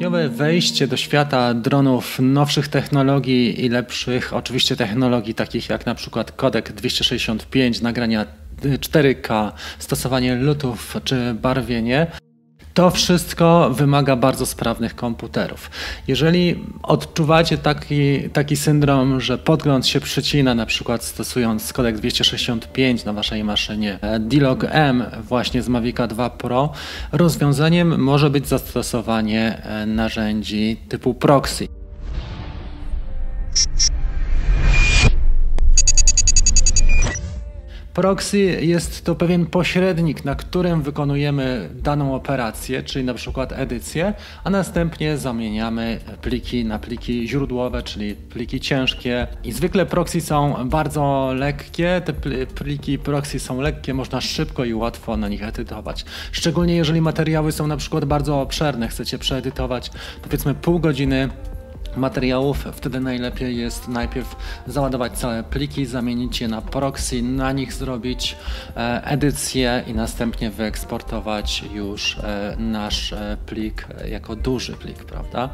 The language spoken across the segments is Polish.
Stopniowe wejście do świata dronów nowszych technologii i lepszych, oczywiście technologii takich jak na przykład kodek 265, nagrania 4K, stosowanie lutów czy barwienie. To wszystko wymaga bardzo sprawnych komputerów. Jeżeli odczuwacie taki syndrom, że podgląd się przycina, na przykład stosując kodek 265 na waszej maszynie D-Log M właśnie z Mavica 2 Pro, rozwiązaniem może być zastosowanie narzędzi typu proxy. Proxy jest to pewien pośrednik, na którym wykonujemy daną operację, czyli na przykład edycję, a następnie zamieniamy pliki na pliki źródłowe, czyli pliki ciężkie. I zwykle proxy są bardzo lekkie, te pliki proxy są lekkie, można szybko i łatwo na nich edytować. Szczególnie jeżeli materiały są na przykład bardzo obszerne, chcecie przeedytować powiedzmy pół godziny materiałów, wtedy najlepiej jest najpierw załadować całe pliki, zamienić je na proxy, na nich zrobić edycję i następnie wyeksportować już nasz plik jako duży plik, prawda?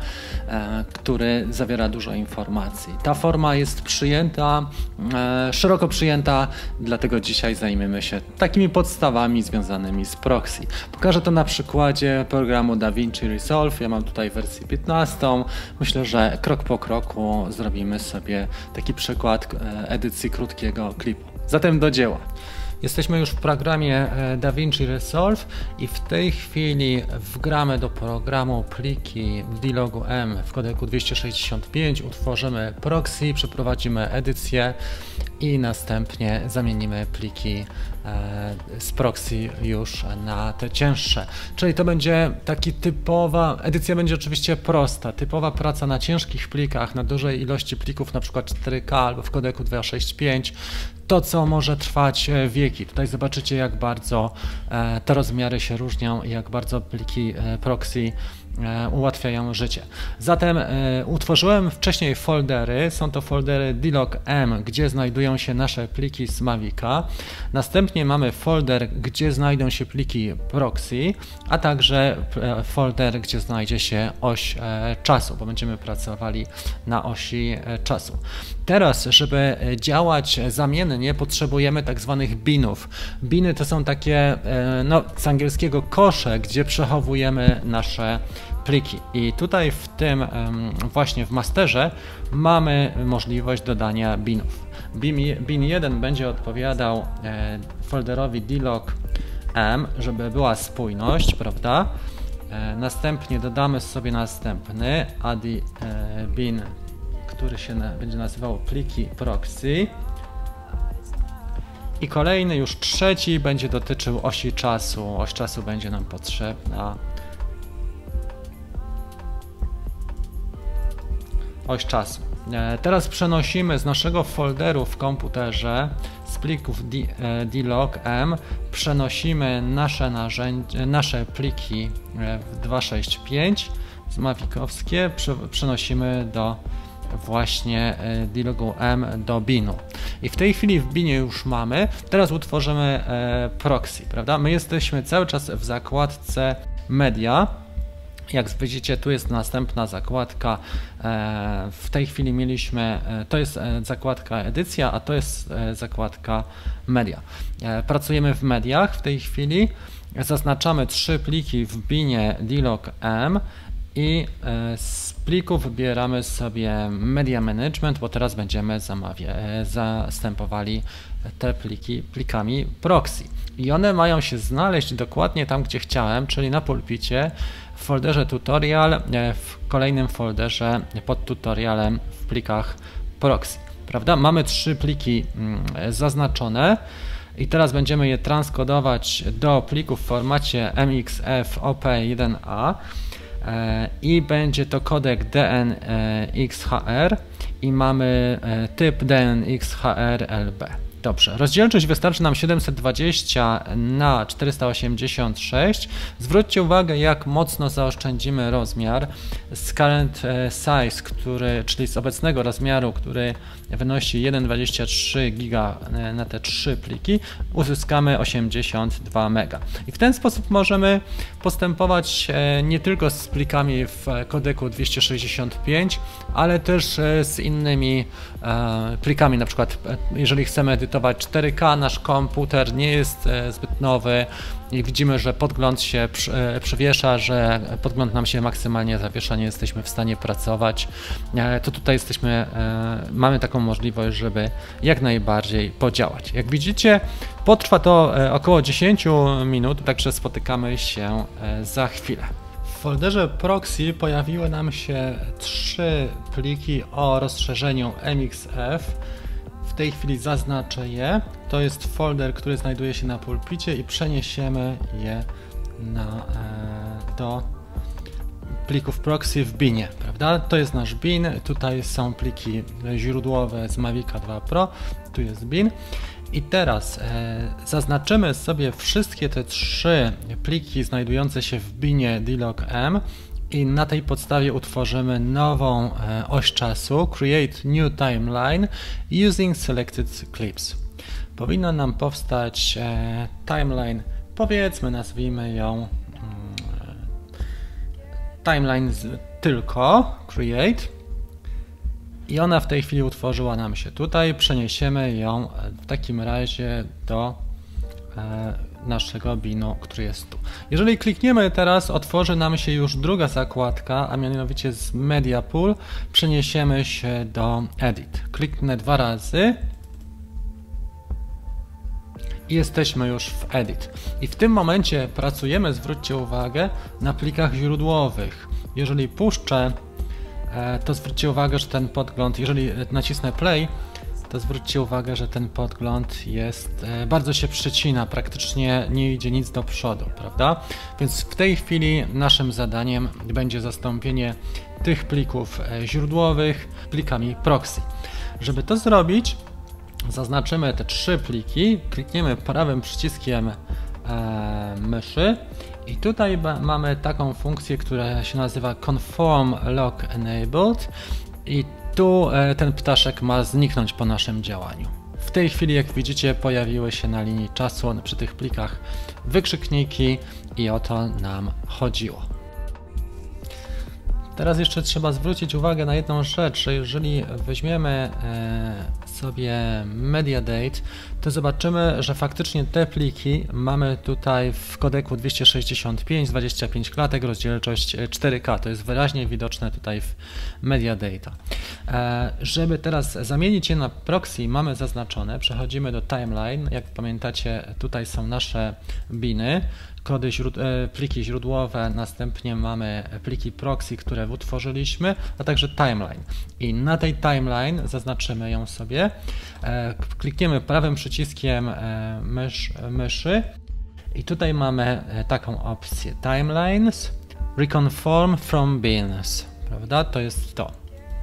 Który zawiera dużo informacji. Ta forma jest przyjęta, szeroko przyjęta, dlatego dzisiaj zajmiemy się takimi podstawami związanymi z proxy. Pokażę to na przykładzie programu DaVinci Resolve. Ja mam tutaj wersję 15. Myślę, że krok po kroku zrobimy sobie taki przykład edycji krótkiego klipu. Zatem do dzieła. Jesteśmy już w programie DaVinci Resolve i w tej chwili wgramy do programu pliki w D-Logu M w kodeku 265, utworzymy proxy, przeprowadzimy edycję i następnie zamienimy pliki z proxy już na te cięższe. Czyli to będzie taki edycja będzie oczywiście prosta, typowa praca na ciężkich plikach, na dużej ilości plików, na przykład 4K albo w kodeku 265. To, co może trwać wieki. Tutaj zobaczycie, jak bardzo te rozmiary się różnią i jak bardzo pliki proxy ułatwiają życie. Zatem utworzyłem wcześniej foldery, są to foldery D-Log M, gdzie znajdują się nasze pliki z Mavica. Następnie mamy folder, gdzie znajdą się pliki proxy, a także folder, gdzie znajdzie się oś czasu, bo będziemy pracowali na osi czasu. Teraz, żeby działać zamiennie, potrzebujemy tak zwanych binów. Biny to są takie, z angielskiego kosze, gdzie przechowujemy nasze pliki. I tutaj w tym właśnie w masterze mamy możliwość dodania binów. Bin 1 będzie odpowiadał folderowi D-Log M, żeby była spójność, prawda? Następnie dodamy sobie następny bin, który się będzie nazywał pliki proxy. I kolejny, już trzeci, będzie dotyczył osi czasu. Oś czasu będzie nam potrzebna. Oś czasu. Teraz przenosimy z naszego folderu w komputerze z plików D-Log M, przenosimy nasze pliki w 265 z Mavicowskie, przenosimy do właśnie D-Logu M do binu. I w tej chwili w binie już mamy. Teraz utworzymy proxy, prawda? My jesteśmy cały czas w zakładce media. Jak widzicie, tu jest następna zakładka. W tej chwili mieliśmy, to jest zakładka edycja, a to jest zakładka media. Pracujemy w mediach w tej chwili. Zaznaczamy 3 pliki w binie D-Log M i z plików wybieramy sobie Media Management, bo teraz będziemy zastępowali te pliki plikami proxy. I one mają się znaleźć dokładnie tam, gdzie chciałem, czyli na pulpicie, w folderze tutorial, w kolejnym folderze pod tutorialem w plikach proxy. Prawda? Mamy 3 pliki zaznaczone i teraz będziemy je transkodować do plików w formacie MXF OP1A. I będzie to kodek DNxHR i mamy typ DNxHR LB. Dobrze, rozdzielczość wystarczy nam 720 na 486. Zwróćcie uwagę, jak mocno zaoszczędzimy rozmiar. Z current size, czyli z obecnego rozmiaru, który wynosi 1,23 giga na te 3 pliki, uzyskamy 82 mega. I w ten sposób możemy postępować nie tylko z plikami w kodeku 265, ale też z innymi plikami, na przykład jeżeli chcemy edytować 4K, nasz komputer nie jest zbyt nowy i widzimy, że podgląd się przywiesza, że podgląd nam się maksymalnie zawiesza, nie jesteśmy w stanie pracować, to tutaj mamy taką możliwość, żeby jak najbardziej podziałać. Jak widzicie, potrwa to około 10 minut, także spotykamy się za chwilę. W folderze proxy pojawiły nam się 3 pliki o rozszerzeniu MXF. W tej chwili zaznaczę je. To jest folder, który znajduje się na pulpicie i przeniesiemy je do plików proxy w binie, prawda? To jest nasz bin, tutaj są pliki źródłowe z Mavica 2 Pro, tu jest bin. I teraz zaznaczymy sobie wszystkie te 3 pliki znajdujące się w binie dlog.m i na tej podstawie utworzymy nową oś czasu Create New Timeline using Selected Clips. Powinna nam powstać timeline, powiedzmy, nazwijmy ją timeline tylko Create i ona w tej chwili utworzyła nam się tutaj. Przeniesiemy ją w takim razie do naszego binu, który jest tu. Jeżeli klikniemy teraz, otworzy nam się już druga zakładka, a mianowicie z Media Pool przeniesiemy się do Edit. Kliknę 2 razy i jesteśmy już w Edit. I w tym momencie pracujemy, zwróćcie uwagę, na plikach źródłowych. Jeżeli puszczę, to zwróćcie uwagę, że ten podgląd, jeżeli nacisnę play, to zwróćcie uwagę, że ten podgląd bardzo się przycina, praktycznie nie idzie nic do przodu, prawda? Więc w tej chwili naszym zadaniem będzie zastąpienie tych plików źródłowych plikami proxy. Żeby to zrobić, zaznaczymy te 3 pliki, klikniemy prawym przyciskiem myszy i tutaj mamy taką funkcję, która się nazywa Conform Lock Enabled i tu ten ptaszek ma zniknąć po naszym działaniu. W tej chwili, jak widzicie, pojawiły się na linii czasu przy tych plikach wykrzykniki i o to nam chodziło. Teraz jeszcze trzeba zwrócić uwagę na jedną rzecz, że jeżeli weźmiemy sobie MediaDate, to zobaczymy, że faktycznie te pliki mamy tutaj w kodeku 265, 25 klatek, rozdzielczość 4K. To jest wyraźnie widoczne tutaj w MediaData. Żeby teraz zamienić je na proxy, mamy zaznaczone, przechodzimy do Timeline. Jak pamiętacie, tutaj są nasze biny, pliki źródłowe, następnie mamy pliki proxy, które utworzyliśmy, a także timeline. I na tej timeline zaznaczymy ją sobie, klikniemy prawym przyciskiem myszy i tutaj mamy taką opcję Timelines, Reconform from Bins, prawda? To jest to.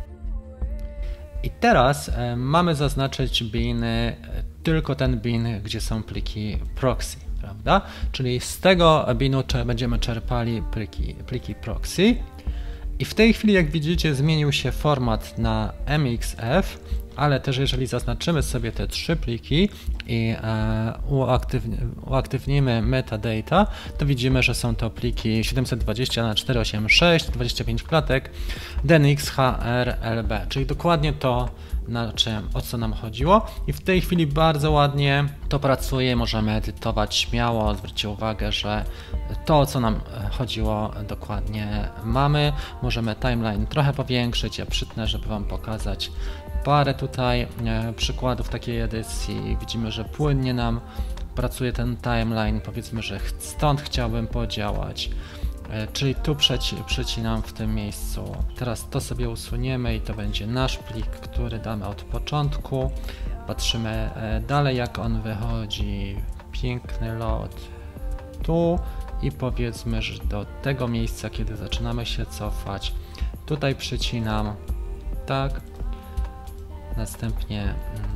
I teraz mamy zaznaczyć biny, tylko ten bin, gdzie są pliki proxy. Prawda? Czyli z tego binu będziemy czerpali pliki proxy i w tej chwili, jak widzicie, zmienił się format na MXF, ale też jeżeli zaznaczymy sobie te 3 pliki i uaktywnimy metadata, to widzimy, że są to pliki 720 na 486, 25 klatek, DNX, HR, LB, czyli dokładnie to, o co nam chodziło i w tej chwili bardzo ładnie to pracuje, możemy edytować śmiało, zwróćcie uwagę, że to, o co nam chodziło, dokładnie mamy. Możemy timeline trochę powiększyć, ja przytnę, żeby Wam pokazać parę tutaj przykładów takiej edycji. Widzimy, że płynnie nam pracuje ten timeline, powiedzmy, że stąd chciałbym podziałać. Czyli tu przecinam w tym miejscu. Teraz to sobie usuniemy i to będzie nasz plik, który damy od początku. Patrzymy dalej, jak on wychodzi. Piękny lot tu i powiedzmy, że do tego miejsca, kiedy zaczynamy się cofać, tutaj przycinam, tak. Następnie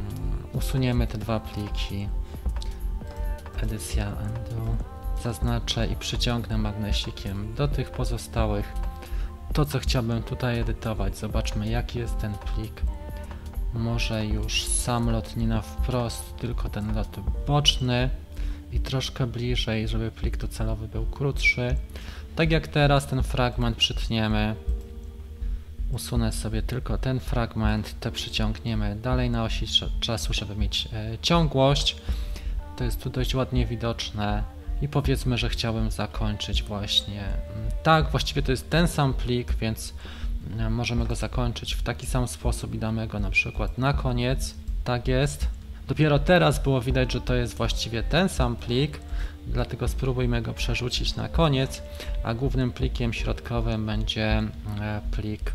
Usuniemy te dwa pliki. Edycja undo. Zaznaczę i przyciągnę magnesikiem do tych pozostałych. To, co chciałbym tutaj edytować, zobaczmy, jaki jest ten plik. Może już sam lot nie na wprost, tylko ten lot boczny i troszkę bliżej, żeby plik docelowy był krótszy. Tak jak teraz ten fragment przytniemy. Usunę sobie tylko ten fragment, te przyciągniemy dalej na osi czasu, żeby mieć ciągłość. To jest tu dość ładnie widoczne i powiedzmy, że chciałbym zakończyć właśnie tak. Właściwie to jest ten sam plik, więc możemy go zakończyć w taki sam sposób i damy go na przykład na koniec. Tak jest. Dopiero teraz było widać, że to jest właściwie ten sam plik, dlatego spróbujmy go przerzucić na koniec, a głównym plikiem środkowym będzie plik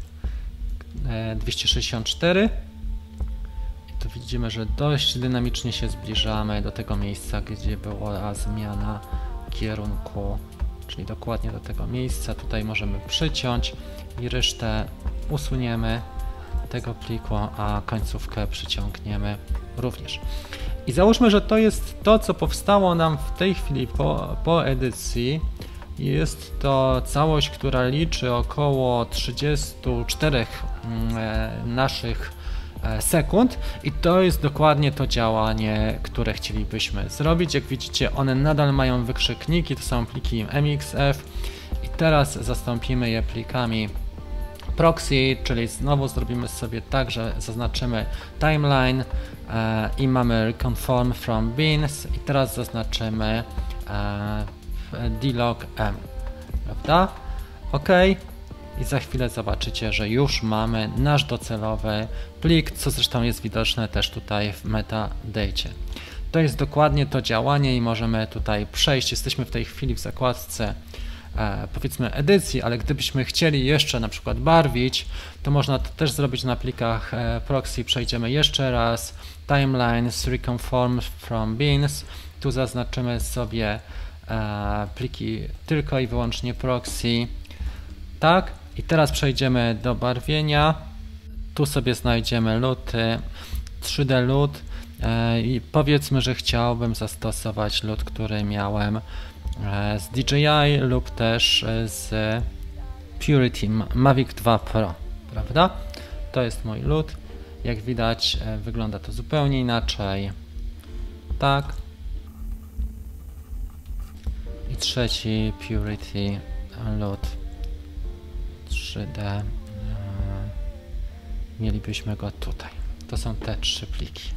264. I tu widzimy, że dość dynamicznie się zbliżamy do tego miejsca, gdzie była zmiana kierunku, czyli dokładnie do tego miejsca. Tutaj możemy przyciąć i resztę usuniemy tego pliku, a końcówkę przyciągniemy również. I załóżmy, że to jest to, co powstało nam w tej chwili po edycji. Jest to całość, która liczy około 34 naszych sekund i to jest dokładnie to działanie, które chcielibyśmy zrobić. Jak widzicie, one nadal mają wykrzykniki, to są pliki MXF i teraz zastąpimy je plikami proxy, czyli znowu zrobimy sobie tak, że zaznaczymy timeline i mamy reconfirm from beans i teraz zaznaczymy dlog m, prawda? OK. I za chwilę zobaczycie, że już mamy nasz docelowy plik, co zresztą jest widoczne też tutaj w metadate. To jest dokładnie to działanie i możemy tutaj przejść. Jesteśmy w tej chwili w zakładce powiedzmy edycji, ale gdybyśmy chcieli jeszcze na przykład barwić, to można to też zrobić na plikach proxy. Przejdziemy jeszcze raz, timelines, reconfirm from beans, tu zaznaczymy sobie pliki tylko i wyłącznie proxy, tak, i teraz przejdziemy do barwienia, tu sobie znajdziemy luty, 3D LUT i powiedzmy, że chciałbym zastosować LUT, który miałem z DJI lub też z Purity Mavic 2 Pro, prawda? To jest mój LUT. Jak widać, wygląda to zupełnie inaczej. Tak. I trzeci Purity LUT 3D. Mielibyśmy go tutaj. To są te trzy pliki.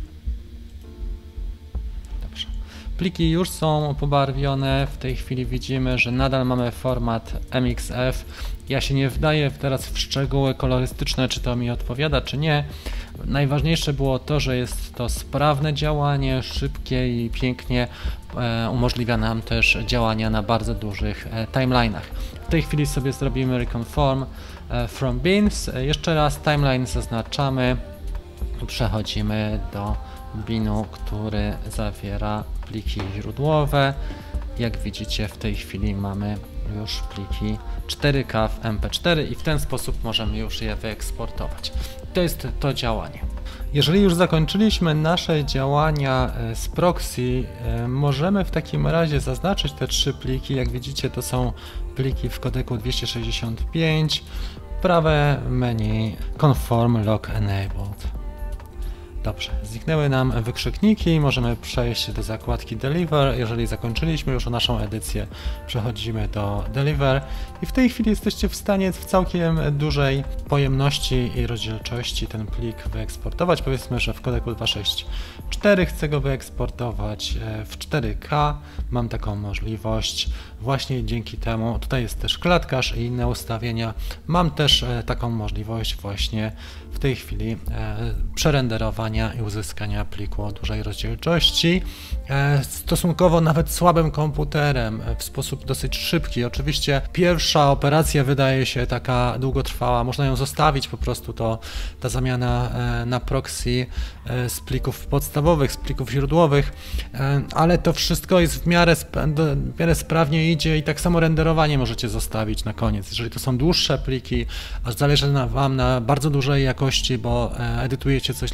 Dobrze. Pliki już są pobarwione. W tej chwili widzimy, że nadal mamy format MXF. Ja się nie wdaję teraz w szczegóły kolorystyczne, czy to mi odpowiada, czy nie. Najważniejsze było to, że jest to sprawne działanie, szybkie i pięknie umożliwia nam też działania na bardzo dużych timeline'ach. W tej chwili sobie zrobimy reconfirm from beans. Jeszcze raz timeline zaznaczamy. Przechodzimy do binu, który zawiera pliki źródłowe. Jak widzicie, w tej chwili mamy już pliki 4K w MP4 i w ten sposób możemy już je wyeksportować. To jest to działanie. Jeżeli już zakończyliśmy nasze działania z proxy, możemy w takim razie zaznaczyć te trzy pliki. Jak widzicie, to są pliki w kodeku 265, prawe menu Conform Lock Enabled. Dobrze, zniknęły nam wykrzykniki, możemy przejść do zakładki Deliver. Jeżeli zakończyliśmy już naszą edycję, przechodzimy do Deliver i w tej chwili jesteście w stanie w całkiem dużej pojemności i rozdzielczości ten plik wyeksportować. Powiedzmy, że w kodeku 264 chcę go wyeksportować w 4K. Mam taką możliwość właśnie dzięki temu. Tutaj jest też klatkarz i inne ustawienia. Mam też taką możliwość właśnie w tej chwili przerenderowania i uzyskania pliku o dużej rozdzielczości. Stosunkowo nawet słabym komputerem, w sposób dosyć szybki. Oczywiście pierwsza operacja wydaje się taka długotrwała, można ją zostawić po prostu, ta zamiana na proxy z plików podstawowych, z plików źródłowych, ale to wszystko jest w miarę sprawnie idzie i tak samo renderowanie możecie zostawić na koniec. Jeżeli to są dłuższe pliki, aż zależy Wam na bardzo dużej jakości, bo edytujecie coś dla swojego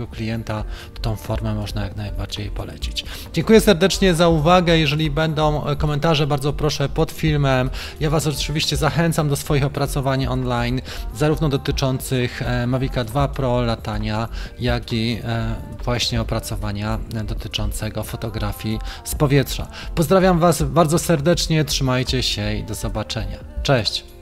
swojego klienta, to tą formę można jak najbardziej polecić. Dziękuję serdecznie za uwagę. Jeżeli będą komentarze, bardzo proszę pod filmem. Ja Was oczywiście zachęcam do swoich opracowań online, zarówno dotyczących Mavica 2 Pro, latania, jak i właśnie opracowania dotyczącego fotografii z powietrza. Pozdrawiam Was bardzo serdecznie, trzymajcie się i do zobaczenia. Cześć!